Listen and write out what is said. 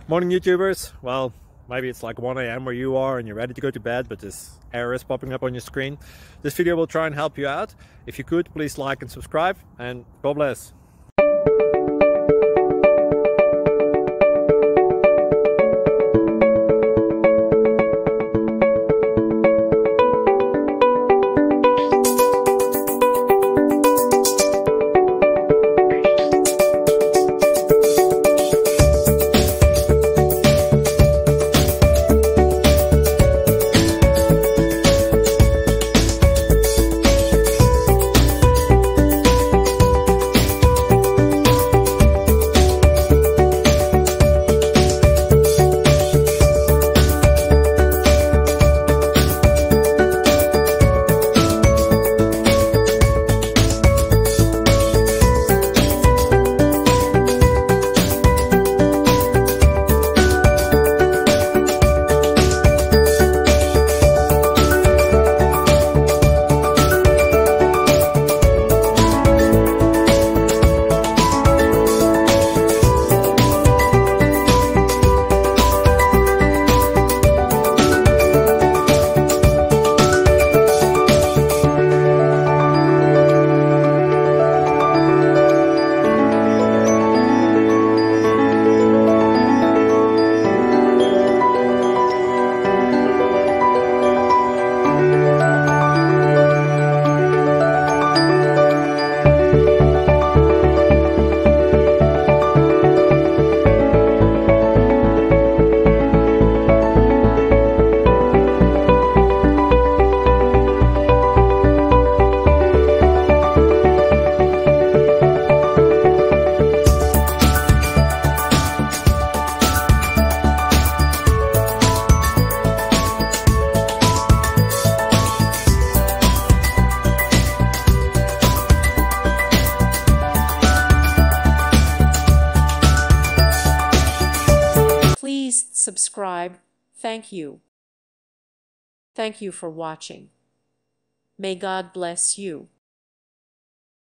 Morning YouTubers. Well, maybe it's like 1 a.m. where you are and you're ready to go to bed, but this error is popping up on your screen. This video will try and help you out. If you could, please like and subscribe, and God bless. Please subscribe. Thank you. Thank you for watching. May God bless you.